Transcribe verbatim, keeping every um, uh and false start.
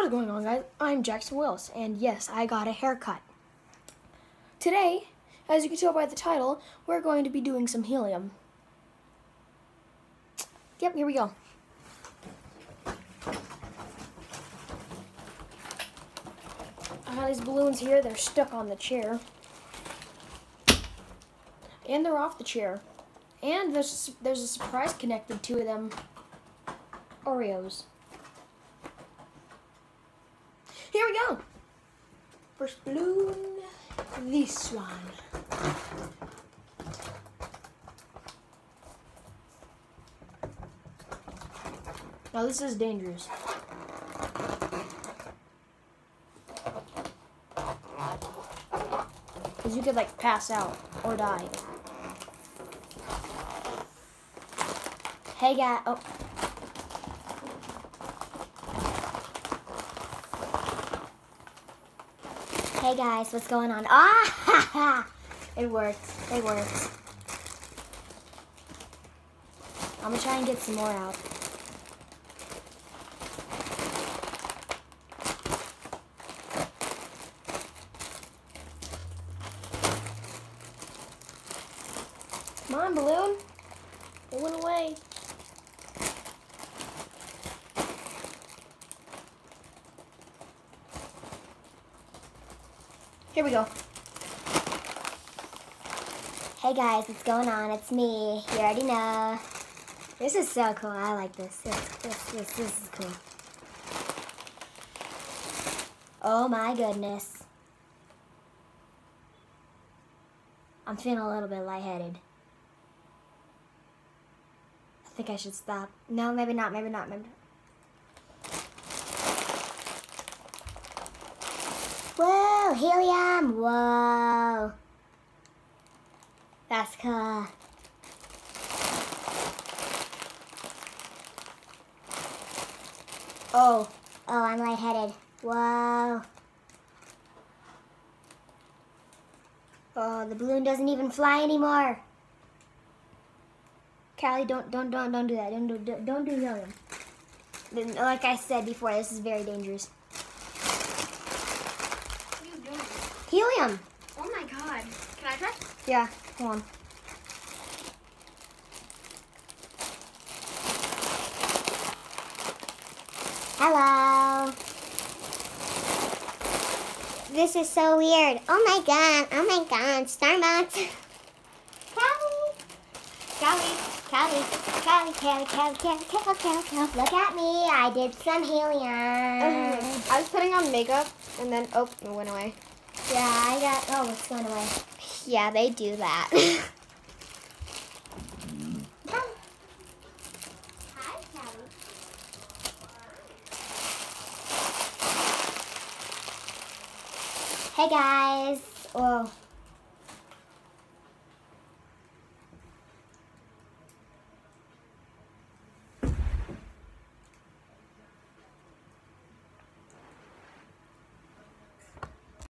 What's going on, guys? I'm Jackson Wills, and yes, I got a haircut. Today, as you can tell by the title, we're going to be doing some helium. Yep, here we go. I have these balloons here. They're stuck on the chair. And they're off the chair. And there's, there's a surprise connected to them. Oreos. Here we go. First balloon, this one. Now this is dangerous. Because you could like pass out or die. Hey guys, oh. Hey guys, what's going on? Ah, it worked. It worked. I'm gonna try and get some more out. Come on, balloon. It went away. Here we go. Hey guys, what's going on? It's me. You already know. This is so cool. I like this. This, this, this, this is cool. Oh my goodness. I'm feeling a little bit lightheaded. I think I should stop. No, maybe not. Maybe not. Maybe not. Whoa, helium! Whoa. That's cool. Oh. Oh, I'm lightheaded. Whoa. Oh, the balloon doesn't even fly anymore. Callie, don't, don't, don't, don't do that. Don't do, don't do helium. Like I said before, this is very dangerous. Helium. Oh my god. Can I try? Yeah, come on. Hello. This is so weird. Oh my god. Oh my god. Starbucks. Callie. Callie. Callie. Callie. Callie. Callie. Callie. Callie. Callie. Callie. Look at me. I did some helium. I was putting on makeup and then, oh, it went away. Yeah, I got, oh, it's going away. Yeah, they do that. Hi, Callie. Hey guys. Whoa.